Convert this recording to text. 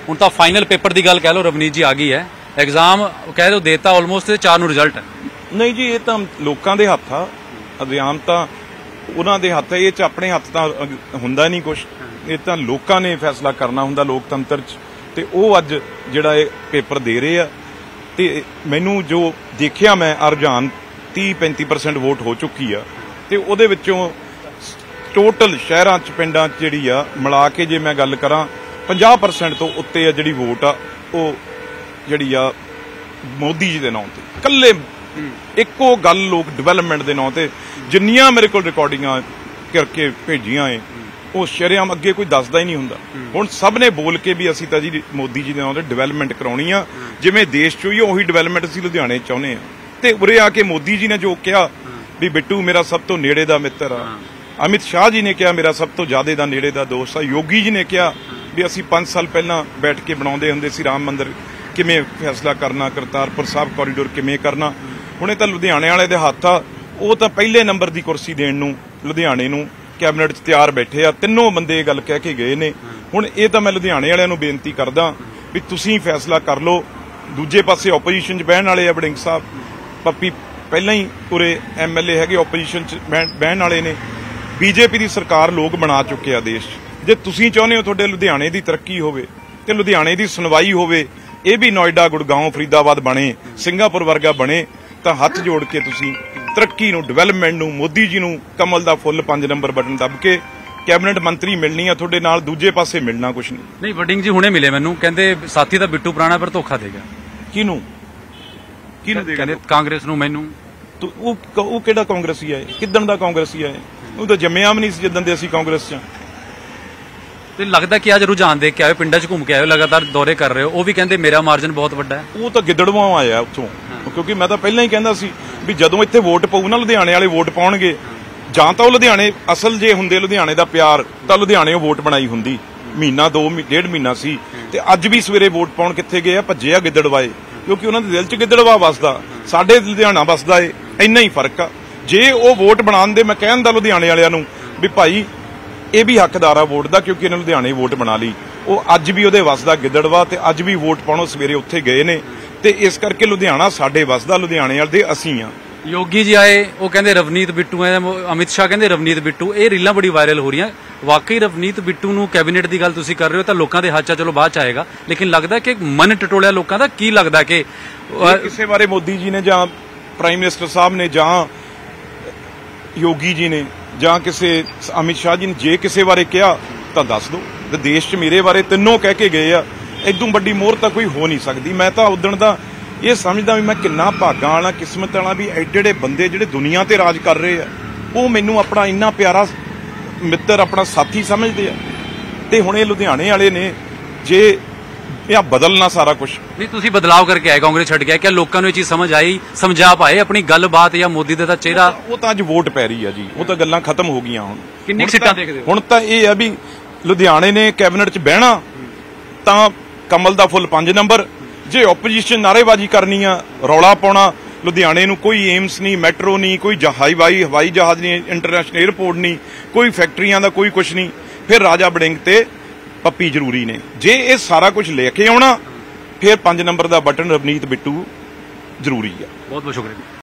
ਹੁਣ ਤਾਂ final paper ਦੀ ਗੱਲ ਕਹਿ ਲਓ, ਰਵਨੀਤ ਜੀ ਆ ਗਈ ਹੈ, ਐਗਜ਼ਾਮ ਕਹਿ ਲਓ ਦੇਤਾ ਆਲਮੋਸਟ, ਤੇ 4 ਨੂੰ ਰਿਜ਼ਲਟ ਹੈ। ਨਹੀਂ ਜੀ, ਇਹ ਤਾਂ ਲੋਕਾਂ ਦੇ ਹੱਥ ਆ, ਐਗਜ਼ਾਮ ਤਾਂ ਉਹਨਾਂ ਦੇ ਹੱਥ ਹੈ, ਇਹ 'ਚ ਆਪਣੇ ਹੱਥ ਤਾਂ ਹੁੰਦਾ ਨਹੀਂ ਕੁਛ, ਇਹ ਤਾਂ ਲੋਕਾਂ ਨੇ ਫੈਸਲਾ ਕਰਨਾ ਹੁੰਦਾ ਲੋਕਤੰਤਰ 'ਚ, ਤੇ ਉਹ ਅੱਜ ਜਿਹੜਾ ਇਹ ਪੇਪਰ ਦੇ ਰਹੇ ਆ। ਤੇ ਮੈਨੂੰ ਜੋ ਦੇਖਿਆ ਮੈਂ, ਰੁਝਾਨ 30-35% ਵੋਟ ਹੋ ਚੁੱਕੀ ਆ, ਤੇ ਉਹਦੇ ਵਿੱਚੋਂ ਟੋਟਲ ਸ਼ਹਿਰਾਂ 'ਚ ਪਿੰਡਾਂ 'ਚ ਜਿਹੜੀ ਆ ਮਿਲਾ ਕੇ ਜੇ ਮੈਂ ਗੱਲ ਕਰਾਂ 50% ਤੋਂ ਉੱਤੇ ਆ ਜਿਹੜੀ ਵੋਟ ਆ, ਉਹ ਜਿਹੜੀ ਆ ਮੋਦੀ ਜੀ ਦੇ ਨਾਂ ਤੇ। ਇਕੱਲੇ ਇੱਕੋ ਗੱਲ ਲੋਕ ਡਿਵੈਲਪਮੈਂਟ ਦੇ ਨਾਂ ਤੇ ਜਿੰਨੀਆਂ ਮੇਰੇ ਕੋਲ ਰਿਕਾਰਡਿੰਗਾਂ ਕਰਕੇ ਭੇਜੀਆਂ ਏ, ਉਹ ਸ਼ਰੇਆਮ ਅੱਗੇ ਕੋਈ ਦੱਸਦਾ ਹੀ ਨਹੀਂ ਹੁੰਦਾ। ਹੁਣ ਸਭ ਨੇ ਬੋਲ ਕੇ ਵੀ ਅਸੀਂ ਤਾਂ ਜੀ ਮੋਦੀ ਜੀ ਦੇ ਨਾਂ ਤੇ ਡਿਵੈਲਪਮੈਂਟ ਕਰਾਉਣੀ ਆ, ਜਿਵੇਂ ਦੇਸ਼ 'ਚ ਹੋਈ ਉਹੀ ਡਿਵੈਲਪਮੈਂਟ ਅਸੀਂ ਲੁਧਿਆਣੇ 'ਚ ਚਾਹੁੰਦੇ ਆ। ਤੇ ਉਰੇ ਆ ਕੇ ਮੋਦੀ ਜੀ ਨੇ ਜੋ ਕਿਹਾ ਵੀ ਬਿੱਟੂ ਮੇਰਾ ਸਭ ਤੋਂ ਨੇੜੇ ਦਾ ਮਿੱਤਰ ਆ, ਅਮਿਤ ਸ਼ਾਹ ਜੀ ਨੇ ਕਿਹਾ ਮੇਰਾ ਸਭ ਤੋਂ ਜ਼ਿਆਦਾ ਦਾ ਨੇੜੇ ਦਾ ਦੋਸਤ ਆ, ਯੋਗੀ ਜੀ ਨੇ ਕਿਹਾ ਵੀ ਅਸੀਂ 5 ਸਾਲ ਪਹਿਲਾਂ ਬੈਠ ਕੇ ਬਣਾਉਂਦੇ ਹੁੰਦੇ ਸੀ ਰਾਮ ਮੰਦਿਰ ਕਿਵੇਂ ਫੈਸਲਾ ਕਰਨਾ, ਕਰਤਾਰਪੁਰ ਸਾਹਿਬ ਕੋਰੀਡੋਰ ਕਿਵੇਂ ਕਰਨਾ। ਹੁਣ ਇਹ ਤਾਂ ਲੁਧਿਆਣੇ ਵਾਲੇ ਦੇ ਹੱਥ ਆ, ਉਹ ਤਾਂ ਪਹਿਲੇ ਨੰਬਰ ਦੀ ਕੁਰਸੀ ਦੇਣ ਨੂੰ ਲੁਧਿਆਣੇ ਨੂੰ ਕੈਬਨਿਟ 'ਚ ਤਿਆਰ ਬੈਠੇ ਆ, ਤਿੰਨੋਂ ਬੰਦੇ ਇਹ ਗੱਲ ਕਹਿ ਕੇ ਗਏ ਨੇ। ਹੁਣ ਇਹ ਤਾਂ ਮੈਂ ਲੁਧਿਆਣੇ ਵਾਲਿਆਂ ਨੂੰ ਬੇਨਤੀ ਕਰਦਾ ਵੀ ਤੁਸੀਂ ਫੈਸਲਾ ਕਰ ਲਓ। ਦੂਜੇ ਪਾਸੇ ਆਪੋਜੀਸ਼ਨ 'ਚ ਬਹਿਣ ਵਾਲੇ ਆ ਵੜਿੰਗ ਸਾਹਿਬ, ਪੱਪੀ ਪਹਿਲਾਂ ਹੀ ਪੂਰੇ MLA ਹੈਗੇ ਆਪੋਜੀਸ਼ਨ 'ਚ ਬਹਿਣ ਵਾਲੇ ਨੇ। ਬੀਜੇਪੀ ਦੀ ਸਰਕਾਰ ਲੋਕ ਬਣਾ ਚੁੱਕੇ ਆ ਦੇਸ਼ 'ਚ। ਜੇ ਤੁਸੀਂ ਚਾਹੁੰਦੇ ਹੋ ਤੁਹਾਡੇ ਲੁਧਿਆਣੇ ਦੀ ਤਰੱਕੀ ਹੋਵੇ ਤੇ ਲੁਧਿਆਣੇ ਦੀ ਸੁਣਵਾਈ ਹੋਵੇ, ਇਹ ਵੀ ਨੋਇਡਾ, ਗੁੜਗਾਉਂ, ਫਰੀਦਾਬਾਦ ਬਣੇ, ਸਿੰਗਾਪੁਰ ਵਰਗਾ ਬਣੇ, ਤਾਂ ਹੱਥ ਜੋੜ ਕੇ ਤੁਸੀਂ ਤਰੱਕੀ ਨੂੰ, ਡਿਵੈਲਪਮੈਂਟ ਨੂੰ, ਮੋਦੀ ਜੀ ਨੂੰ ਕਮਲ ਦਾ ਫੁੱਲ 5 ਨੰਬਰ ਬਟਨ ਦੱਬ ਕੇ ਕੈਬਨਿਟ ਮੰਤਰੀ ਮਿਲਣੀ ਆ ਤੁਹਾਡੇ ਨਾਲ, ਦੂਜੇ ਪਾਸੇ ਮਿਲਣਾ ਕੁਛ ਨਹੀਂ। ਨਹੀਂ, ਵੜਿੰਗ ਜੀ ਹੁਣੇ ਮਿਲੇ ਮੈਨੂੰ, ਕਹਿੰਦੇ ਸਾਥੀ ਤਾਂ ਬਿੱਟੂ ਪੁਰਾਣਾ ਪਰ ਧੋਖਾ ਦੇਗਾ। ਕਿਹਨੂੰ ਦੇਗਾ? ਕਹਿੰਦੇ ਕਾਂਗਰਸ ਨੂੰ। ਮੈਨੂੰ ਉਹ ਕਿਹੜਾ ਕਾਂਗਰਸੀ ਆਏ? ਕਿੱਦਣ ਦਾ ਕਾਂਗਰਸੀ ਆਏ? ਉਹ ਤਾਂ ਜੰਮਿਆ ਵੀ ਨਹੀਂ ਸੀ ਜਿੱਦਣ ਦੇ ਅਸੀਂ ਕਾਂਗਰਸ 'ਚ। ਤੇ ਲੱਗਦਾ ਕਿ ਅੱਜ ਰੁਝਾਨ ਦੇਖ ਕੇ ਆਏ, ਪਿੰਡਾਂ 'ਚ ਘੁੰਮ ਕੇ ਆਏ, ਲਗਾਤਾਰ ਦੌਰੇ ਕਰ ਰਹੇ ਹੋ, ਉਹ ਵੀ ਕਹਿੰਦੇ ਮੇਰਾ ਮਾਰਜਨ ਬਹੁਤ ਵੱਡਾ ਹੈ। ਉਹ ਤਾਂ ਗਿੱਦੜਵਾਂ ਆਇਆ ਉੱਥੋਂ, ਕਿਉਂਕਿ ਮੈਂ ਤਾਂ ਪਹਿਲਾਂ ਹੀ ਕਹਿੰਦਾ ਸੀ ਵੀ ਜਦੋਂ ਇੱਥੇ ਵੋਟ ਪਊ ਨਾ, ਲੁਧਿਆਣੇ ਵਾਲੇ ਵੋਟ ਪਾਉਣਗੇ, ਜਾਂ ਤਾਂ ਉਹ ਲੁਧਿਆਣੇ ਅਸਲ ਜੇ ਹੁੰਦੇ ਲੁਧਿਆਣੇ ਦਾ ਪਿਆਰ, ਤਾਂ ਲੁਧਿਆਣੇ ਉਹ ਵੋਟ ਬਣਾਈ ਹੁੰਦੀ। ਮਹੀਨਾ 2.5 ਮਹੀਨਾ ਸੀ, ਤੇ ਅੱਜ ਵੀ ਸਵੇਰੇ ਵੋਟ ਪਾਉਣ ਕਿੱਥੇ ਗਏ ਆ? ਭੱਜੇ ਆ ਗਿੱਦੜਵਾਏ, ਕਿਉਂਕਿ ਉਹਨਾਂ ਦੇ ਦਿਲ 'ਚ ਗਿੱਦੜਵਾ ਵਸਦਾ, ਸਾਡੇ ਲੁਧਿਆਣਾ ਵਸਦਾ ਏ, ਇੰਨਾ ਹੀ ਫਰਕ ਆ। ਜੇ ਉਹ ਵੋਟ ਬਣਾਉਣ ਦੇ, ਮੈਂ ਕਹਿੰਦਾ ਲੁਧਿਆਣੇ ਵਾਲਿਆਂ ਨੂੰ ਵੀ ਭਾਈ ਇਹ ਵੀ ਹੱਕਦਾਰ ਆ ਵੋਟ ਦਾ, ਕਿਉਂਕਿ ਇਹਨੇ ਲੁਧਿਆਣੇ ਵੋਟ ਬਣਾ ਲਈ। ਉਹ ਅੱਜ ਵੀ ਉਹਦੇ ਵਸਦਾ ਗਿੱਦੜਵਾ, ਤੇ ਅੱਜ ਵੀ ਵੋਟ ਪਾਉਣੋਂ ਸਵੇਰੇ ਉੱਥੇ ਗਏ ਨੇ, ਤੇ ਇਸ ਕਰਕੇ ਲੁਧਿਆਣਾ ਸਾਡੇ ਵਸਦਾ, ਲੁਧਿਆਣੇ ਵਾਲੇ ਦੇ ਅਸੀਂ ਆ। ਯੋਗੀ ਜੀ ਆਏ, ਉਹ ਕਹਿੰਦੇ ਰਵਨੀਤ ਬਿੱਟੂ ਹੈ, ਅਮਿਤ ਸ਼ਾਹ ਕਹਿੰਦੇ ਰਵਨੀਤ ਬਿੱਟੂ। ਇਹ ਰੀਲਾਂ ਬੜੀ ਵਾਇਰਲ ਹੋ ਰਹੀਆਂ। ਵਾਕਈ ਰਵਨੀਤ ਬਿੱਟੂ ਨੂੰ ਕੈਬਨਿਟ ਦੀ ਗੱਲ ਤੁਸੀਂ ਕਰ ਰਹੇ ਹੋ ਤਾਂ ਲੋਕਾਂ ਦੇ ਹੱਥ 'ਚ ਚਲੋ ਬਾਅਦ 'ਚ ਆਏਗਾ, ਲੇਕਿਨ ਲੱਗਦਾ ਕਿ ਮਨ ਟਟੋਲਿਆ ਲੋਕਾਂ ਦਾ। ਕੀ ਲੱਗਦਾ ਕਿ ਕਿਸੇ ਬਾਰੇ ਮੋਦੀ ਜੀ ਨੇ ਜਾਂ ਪ੍ਰਾਈਮ ਮਿਨਿਸਟਰ ਸਾਹਿਬ ਨੇ ਜਾਂ ਯੋਗੀ ਜੀ ਨੇ ਜਾਂ ਕਿਸੇ ਅਮਿਤ ਸ਼ਾਹ ਜੀ ਨੇ ਜੇ ਕਿਸੇ ਬਾਰੇ ਕਿਹਾ ਤਾਂ ਦੱਸ ਦਿਓ। ਤੇ ਦੇਸ਼ 'ਚ ਮੇਰੇ ਬਾਰੇ ਤਿੰਨੋਂ ਕਹਿ ਕੇ ਗਏ ਆ, ਇਦੋਂ ਵੱਡੀ ਮੋਹਰ ਤਾਂ ਕੋਈ ਹੋ ਨਹੀਂ ਸਕਦੀ। ਮੈਂ ਤਾਂ ਉਦਣ ਦਾ ਇਹ ਸਮਝਦਾ ਵੀ ਮੈਂ ਕਿੰਨਾ ਭਾਗਾਂ ਵਾਲਾ, ਕਿਸਮਤ ਵਾਲਾ ਵੀ ਐਡੇ ਬੰਦੇ ਜਿਹੜੇ ਦੁਨੀਆ ਤੇ ਰਾਜ ਕਰ ਰਹੇ ਆ, ਉਹ ਮੈਨੂੰ ਆਪਣਾ ਇੰਨਾ ਪਿਆਰਾ ਮਿੱਤਰ, ਆਪਣਾ ਸਾਥੀ ਸਮਝਦੇ ਆ। ਤੇ ਹੁਣ ਇਹ ਲੁਧਿਆਣੇ ਵਾਲੇ ਨੇ ਜੇ ਇਹ ਬਦਲਣਾ ਸਾਰਾ ਕੁਝ। ਨਹੀਂ, ਤੁਸੀਂ ਬਦਲਾਅ ਕਰਕੇ ਆਏ, ਕਾਂਗਰਸ ਛੱਡ ਕੇ ਆਏ, ਕਿ ਲੋਕਾਂ ਨੂੰ ਇਹ ਚੀਜ਼ ਸਮਝ ਆਈ, ਸਮਝਾ ਪਾਏ ਆਪਣੀ ਗੱਲਬਾਤ, ਜਾਂ ਮੋਦੀ ਦਾ ਚਿਹਰਾ? ਉਹ ਤਾਂ ਅੱਜ ਵੋਟ ਪੈ ਰਹੀ ਆ ਜੀ, ਉਹ ਤਾਂ ਗੱਲਾਂ ਖਤਮ ਹੋ ਗਈਆਂ। ਹੁਣ ਕਿੰਨੀ ਸੀਟਾਂ ਦੇਖਦੇ ਹੋ? ਹੁਣ ਤਾਂ ਇਹ ਆ ਵੀ ਲੁਧਿਆਣੇ ਨੇ ਕੈਬਨਿਟ 'ਚ ਬਹਿਣਾ ਤਾਂ ਕਮਲ ਦਾ ਫੁੱਲ 5 ਨੰਬਰ। ਜੇ ਓਪੋਜੀਸ਼ਨ ਨਾਅਰੇਬਾਜ਼ੀ ਕਰਨੀ ਆ, ਰੌਲਾ ਪਾਉਣਾ, ਲੁਧਿਆਣੇ ਨੂੰ ਕੋਈ ਏਮਸ ਨਹੀਂ, ਮੈਟਰੋ ਨਹੀਂ, ਕੋਈ ਹਵਾਈ ਜਹਾਜ਼ ਨਹੀਂ, ਇੰਟਰਨੈਸ਼ਨਲ 에ਅਰਪੋਰਟ ਨਹੀਂ, ਕੋਈ ਫੈਕਟਰੀਆਂ ਦਾ ਕੋਈ ਕੁਝ ਨਹੀਂ, ਫਿਰ ਰਾਜਾ ਵੜਿੰਗ ਤੇ ਪੱਪੀ ਜ਼ਰੂਰੀ ਨੇ। ਜੇ ਇਹ ਸਾਰਾ ਕੁਝ ਲੈ ਕੇ ਆਉਣਾ, ਫਿਰ 5 ਨੰਬਰ ਦਾ ਬਟਨ ਰਵਨੀਤ ਬਿੱਟੂ ਜ਼ਰੂਰੀ ਆ। ਬਹੁਤ ਬਹੁਤ ਸ਼ੁਕਰੀਆ।